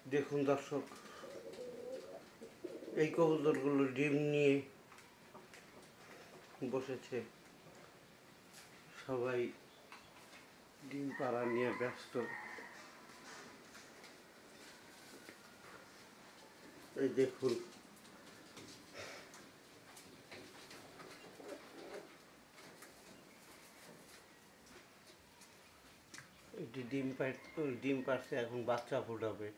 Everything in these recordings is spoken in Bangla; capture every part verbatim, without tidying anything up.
দেখুন দর্শক, এই কবুতরগুলো ডিম নিয়ে বসেছে। সবাই ডিম পাড়া নিয়ে ব্যস্ত। এই দেখুন, এটি ডিম পাড় ডিম পাড়ছে, এখন বাচ্চা ফুটাবে।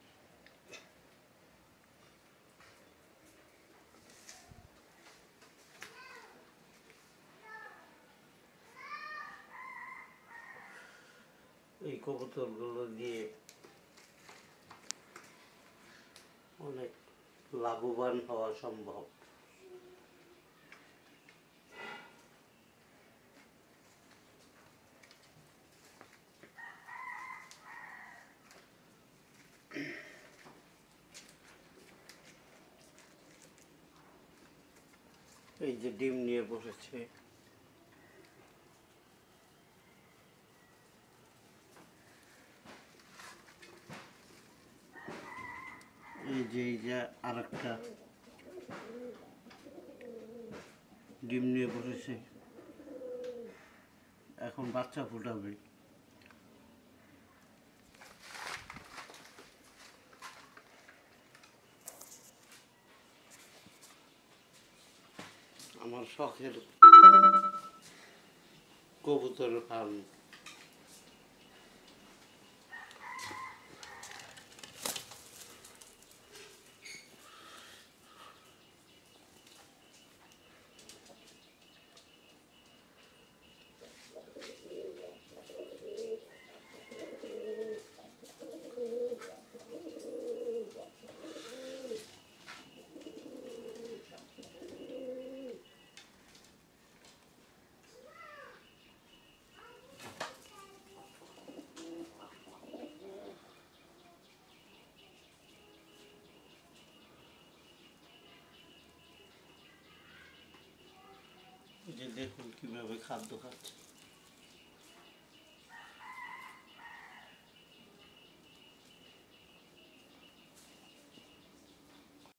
এই কবুতরগুলো দিয়ে অনেক লাভবান হওয়া সম্ভব। এই যে ডিম নিয়ে বসেছে। এই যে এই যে আর একটা ডিম নিয়ে বসেছে, এখন বাচ্চা ফুটাবে। আমার শখের কবুতর ফার্ম। যে দেখুন কিভাবে খাদ্য খাচ্ছে।